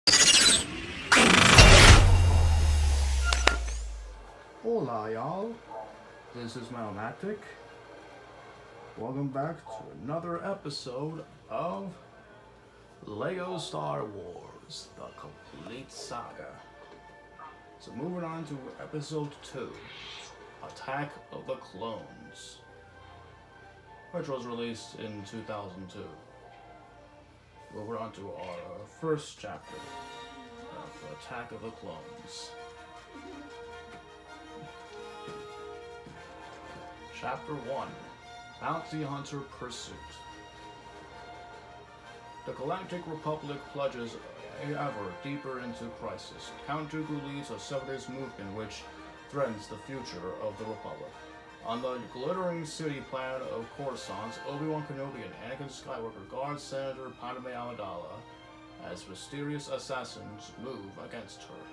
Hola, y'all. This is Malmatic. Welcome back to another episode of Lego Star Wars, the complete saga. So moving on to episode 2, Attack of the Clones, which was released in 2002. Moving on to our first chapter of Attack of the Clones. Chapter 1, Bounty Hunter Pursuit. The Galactic Republic plunges ever deeper into crisis. Count Dooku leads a separatist movement which threatens the future of the Republic. On the glittering city planet of Coruscant, Obi-Wan Kenobi and Anakin Skywalker guard Senator Padme Amidala as mysterious assassins move against her.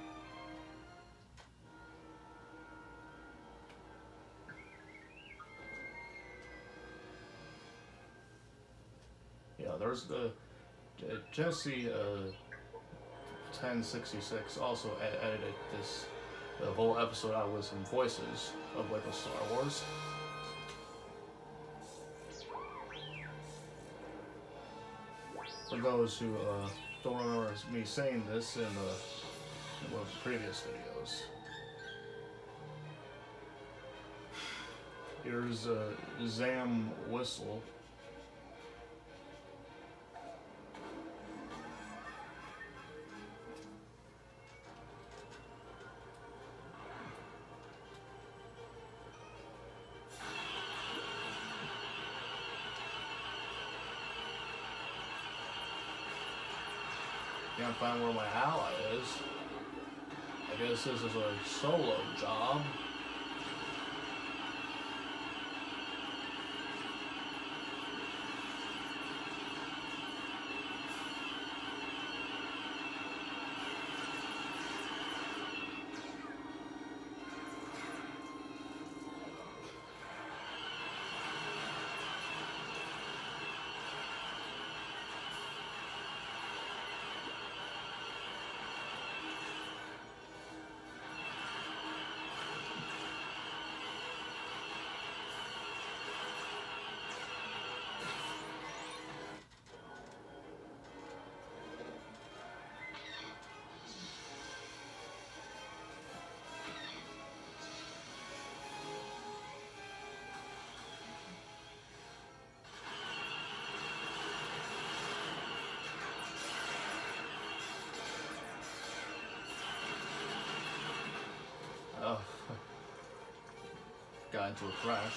Yeah, there's the Jesse 1066 also edited the whole episode out with some voices of Lego Star Wars. For those who don't remember me saying this in one of the previous videos, here's Zam Whistle. Can't find where my ally is. I guess this is a solo job. Got into a crash.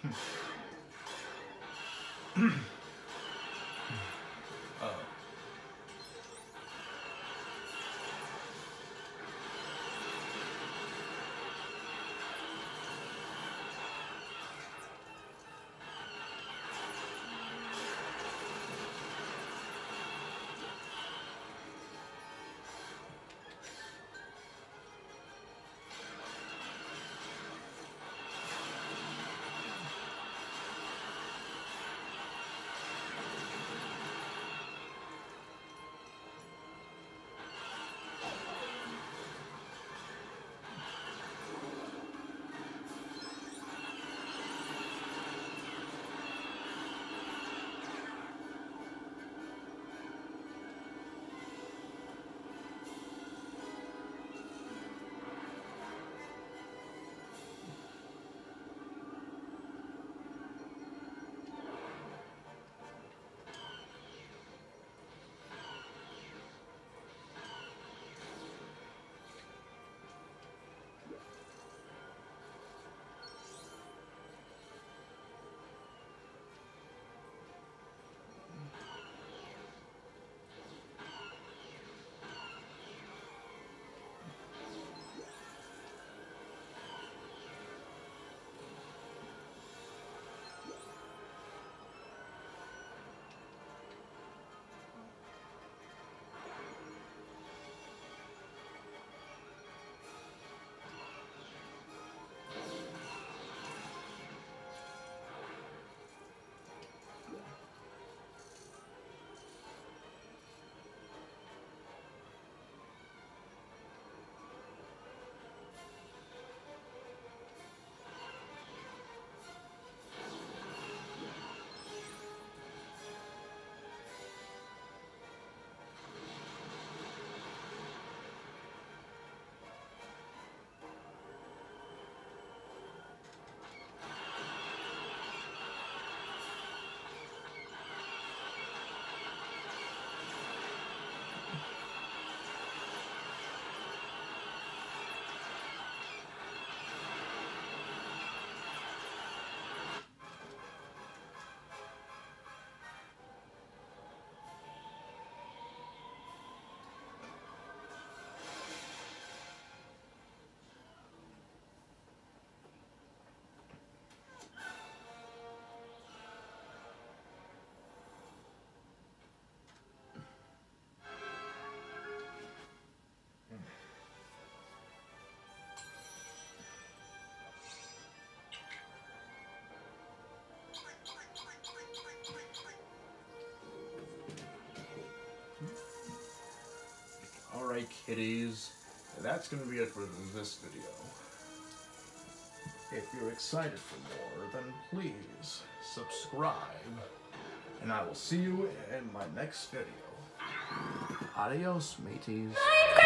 Alright, kiddies, that's going to be it for this video. If you're excited for more, then please subscribe, and I will see you in my next video. Adios, mateys.